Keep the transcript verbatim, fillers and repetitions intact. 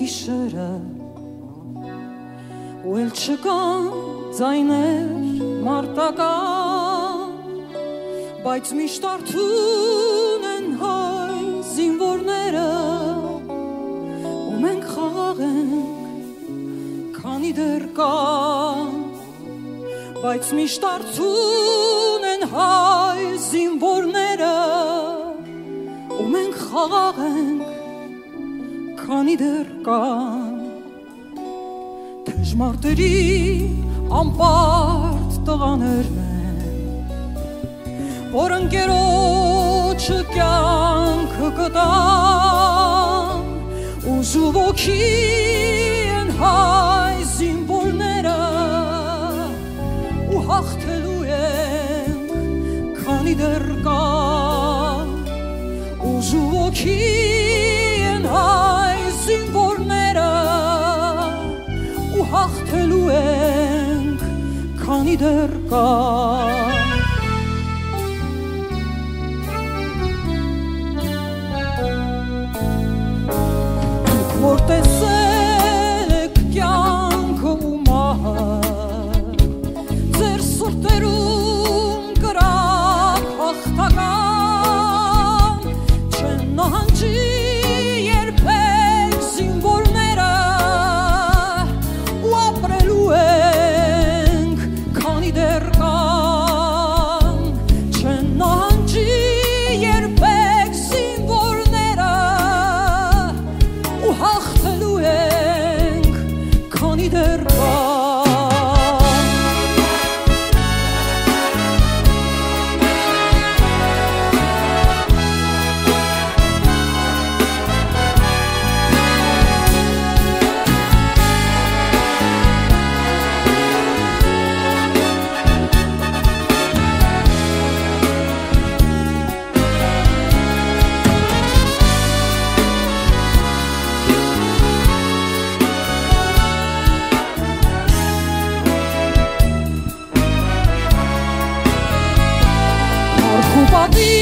գիշերը ու էլ չկան ձայներ մարտական, բայց միշտ արթուն են հայ զինվորները ու մենք խաղաղ ենք քանի դեռ կան, բայց միշտ արթուն են հայ զինվորները ու մենք խաղաղ ենք քանի դեռ կան, թեժմարտերի անպարտ տղաներն են, որ ընկերոջը կյանքը կտան, ուժու ոգի են հայ զինվորները ու հաղթելու ենք քանի դեռ կան, ուժու ոգի են հայ զինվորները ու հաղթելու ենք քանի դեռ կան, դուք որ տեսել եք կյանքը ու մահը, ձեր սրտերում կրակ հաղթական, չեն նահանջի երբեք զինվորները ու ապրելու ենք քանի դեռ կան, չեն նահանջի երբեք զինվորները ու հաղթելու ենք քանի դեռ կան, պատի